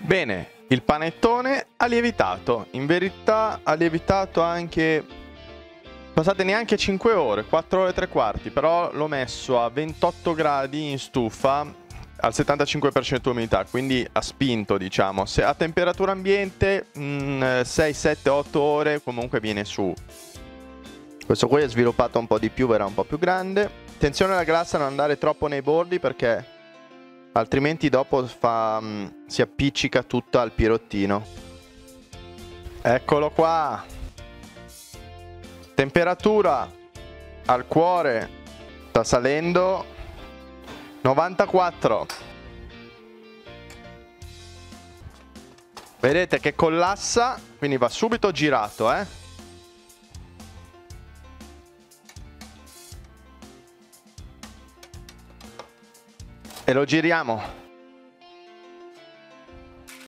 Bene, il panettone ha lievitato. In verità ha lievitato anche... passate neanche 5 ore, 4 ore e 3 quarti, però l'ho messo a 28 gradi in stufa al 75% umidità, quindi ha spinto, diciamo. Se a temperatura ambiente 6, 7, 8 ore comunque viene su. Questo qui è sviluppato un po' di più, verrà un po' più grande. Attenzione alla glassa a non andare troppo nei bordi perché altrimenti dopo si appiccica tutta al pirottino. Eccolo qua. Temperatura al cuore sta salendo. 94. Vedete che collassa, quindi va subito girato, e lo giriamo.